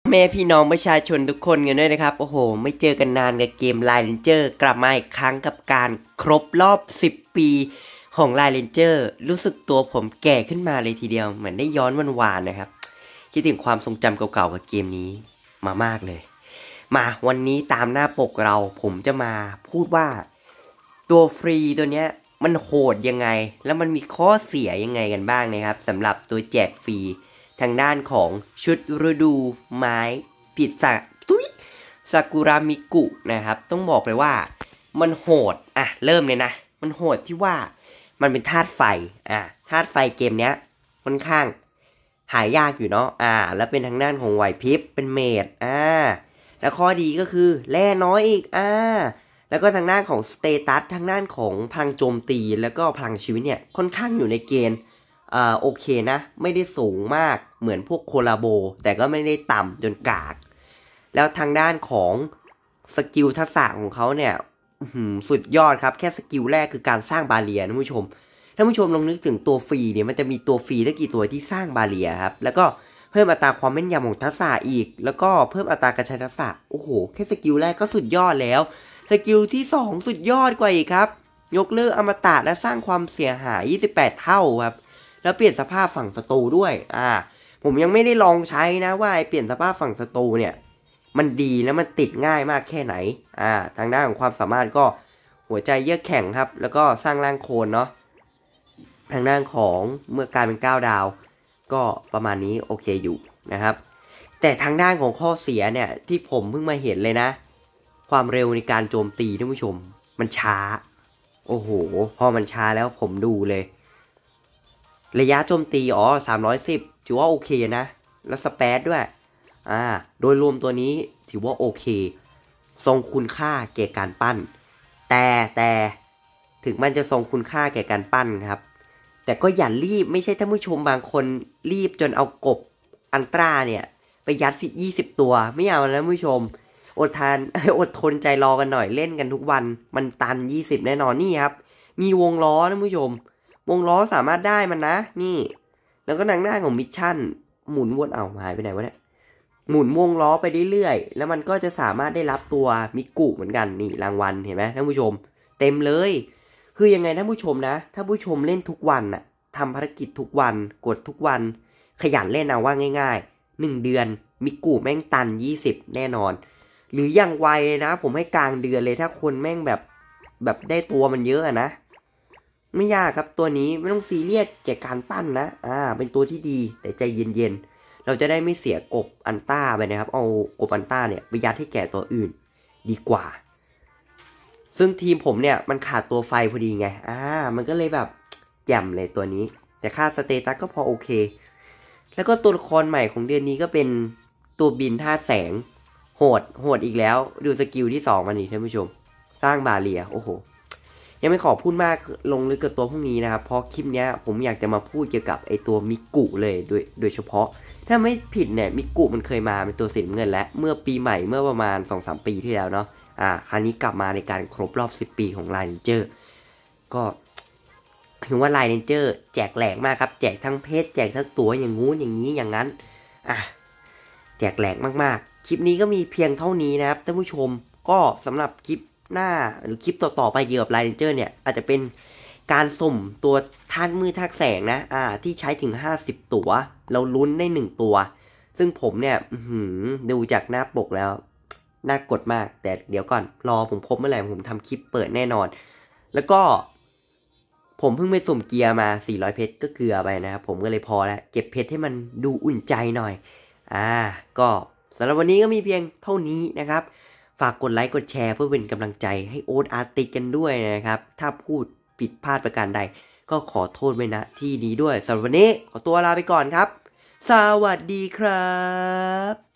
แม่พี่น้องประชาชนทุกคนกันด้วยนะครับโอ้โหไม่เจอกันนานกับเกม Line Ranger กลับมาอีกครั้งกับการครบรอบ10 ปีของ Line Ranger รู้สึกตัวผมแก่ขึ้นมาเลยทีเดียวเหมือนได้ย้อนวันวานนะครับคิดถึงความทรงจำเก่าๆกับเกมนี้มามากเลยมาวันนี้ตามหน้าปกเราผมจะมาพูดว่าตัวฟรีตัวเนี้ยมันโหดยังไงแล้วมันมีข้อเสียยังไงกันบ้างนะครับสำหรับตัวแจกฟรีทางด้านของชุดฤดูไม้ผิดซากุรามิกุนะครับต้องบอกเลยว่ามันโหดเริ่มเลยนะมันโหดที่ว่ามันเป็นธาตุไฟธาตุไฟเกมเนี้ยค่อนข้างหายากอยู่เนาะแล้วเป็นทางด้านของไหวพริบเป็นเมจแล้วข้อดีก็คือแร่น้อยอีกแล้วก็ทางด้านของสเตตัสทางด้านของพลังโจมตีแล้วก็พลังชีวิตเนี่ยค่อนข้างอยู่ในเกณฑ์โอเคนะไม่ได้สูงมากเหมือนพวกโคลาโบแต่ก็ไม่ได้ต่ำจนกากแล้วทางด้านของสกิลทักษะของเขาเนี่ยสุดยอดครับแค่สกิลแรกคือการสร้างบาเรียท่านผู้ชมลองนึกถึงตัวฟรีเนี่ยมันจะมีตัวฟรีได้กี่ตัวที่สร้างบาเรียครับแล้วก็เพิ่มอัตราความแม่นยำของทักษะอีกแล้วก็เพิ่มอัตราการใช้ทักษะโอ้โหแค่สกิลแรกก็สุดยอดแล้วสกิลที่2สุดยอดกว่าอีกครับยกเลิกอมตะและสร้างความเสียหาย28เท่าครับแล้วเปลี่ยนสภาพฝั่งศัตรูด้วยผมยังไม่ได้ลองใช้นะว่าเปลี่ยนสภาพฝั่งศัตรูเนี่ยมันดีแล้วมันติดง่ายมากแค่ไหนทางด้านของความสามารถก็หัวใจเยือกแข็งครับแล้วก็สร้างร่างโคลนเนาะทางด้านของเมื่อกลายเป็น9ดาวก็ประมาณนี้โอเคอยู่นะครับแต่ทางด้านของข้อเสียเนี่ยที่ผมเพิ่งมาเห็นเลยนะความเร็วในการโจมตีท่านผู้ชมมันช้าโอ้โหพอมันช้าแล้วผมดูเลยระยะโจมตี310ถือว่าโอเคนะแล้วสเปซด้วยโดยรวมตัวนี้ถือว่าโอเคทรงคุณค่าแก่การปั้นแต่ถึงมันจะทรงคุณค่าแก่การปั้นครับแต่ก็อย่ารีบไม่ใช่ท่านผู้ชมบางคนรีบจนเอากบอันตราเนี่ยไปยัด20ตัวไม่เอานะท่านผู้ชมอดทนใจรอกันหน่อยเล่นกันทุกวันมันตัน20แน่นอนนี่ครับมีวงล้อท่านผู้ชมวงล้อสามารถได้มันนะนี่แล้วก็ทางด้านของมิชชั่นหมุนวนหายไปไหนวะเนี่ยหมุนวงล้อไปเรื่อยๆแล้วมันก็จะสามารถได้รับตัวมิกุเหมือนกันนี่รางวัลเห็นไหมท่านผู้ชมเต็มเลยคือยังไงท่านผู้ชมนะถ้าผู้ชมเล่นทุกวันทำภารกิจทุกวันกดทุกวันขยันเล่นเอาว่าง่ายๆ1เดือนมิกุแม่งตัน20แน่นอนหรืออย่างไวนะผมให้กลางเดือนเลยถ้าคนแม่งแบบได้ตัวมันเยอะนะไม่ยากครับตัวนี้ไม่ต้องซีเรียสแก่การปั้นนะเป็นตัวที่ดีแต่ใจเย็นๆเราจะได้ไม่เสียกบอันต้าไปนะครับเอากบอันต้าเนี่ยไปยัดให้แก่ตัวอื่นดีกว่าซึ่งทีมผมเนี่ยมันขาดตัวไฟพอดีไงมันก็เลยแบบแจ่มเลยตัวนี้แต่ค่าสเตตัสก็พอโอเคแล้วก็ตัวละครใหม่ของเดือนนี้ก็เป็นตัวบินธาตุแสงโหดอีกแล้วดูสกิลที่2มันนี่ท่านผู้ชมสร้างบาเรียโอ้โหยังไม่ขอพูดมากลงลึกกับตัวพวกนี้นะครับเพราะคลิปนี้ผมอยากจะมาพูดเกี่ยวกับไอตัวมิกุเลยโดยเฉพาะถ้าไม่ผิดเนี่ยมิกุมันเคยมาเป็นตัวสีน้ำเงินและเมื่อปีใหม่เมื่อประมาณ 2-3 ปีที่แล้วเนาะคราวนี้กลับมาในการครบรอบ10 ปีของ Line Ranger ก็ถึงว่า Line Ranger แจกแหลกมากครับแจกทั้งเพชรแจกทั้งตัวอย่างงู้นอย่างนี้อย่างนั้นแจกแหลกมากๆคลิปนี้ก็มีเพียงเท่านี้นะครับท่านผู้ชมก็สำหรับคลิปหน้าหรือคลิปต่อๆไปเกี่ยวกับ Line Ranger เนี่ยอาจจะเป็นการสุ่มตัวธาตุมืดธาตุแสงนะที่ใช้ถึง50ตัวเราลุ้นได้1ตัวซึ่งผมเนี่ยดูจากหน้าปกแล้วน่ากดมากแต่เดี๋ยวก่อนรอผมครบเมื่อไหร่ผมทำคลิปเปิดแน่นอนแล้วก็ผมเพิ่งไปสุ่มเกียร์มา400เพชรก็เกลือไปนะครับผมก็เลยพอแล้วเก็บเพชรให้มันดูอุ่นใจหน่อยก็สำหรับวันนี้ก็มีเพียงเท่านี้นะครับฝากกดไลค์กดแชร์เพื่อเป็นกำลังใจให้โอ๊ตอาร์ติกกันด้วยนะครับถ้าพูดผิดพลาดประการใดก็ขอโทษไว้ณที่นี้ด้วยสำหรับวันนี้ขอตัวลาไปก่อนครับสวัสดีครับ